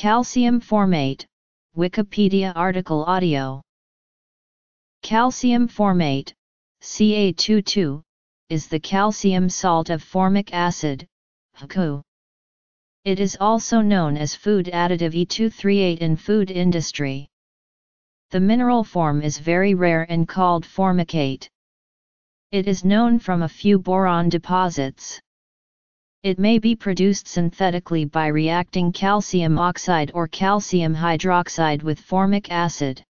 Calcium formate, Wikipedia article audio. Calcium formate, Ca22, is the calcium salt of formic acid, HCl. It is also known as food additive E238 in food industry. The mineral form is very rare and called formicate. It is known from a few boron deposits. It may be produced synthetically by reacting calcium oxide or calcium hydroxide with formic acid.